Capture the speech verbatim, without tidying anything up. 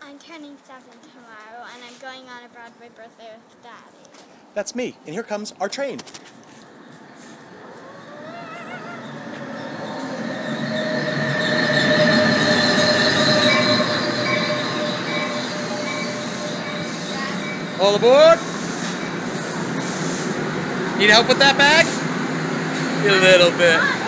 I'm turning seven tomorrow, and I'm going on a Broadway birthday with Daddy. That's me, and here comes our train. All aboard! Need help with that bag? A little bit.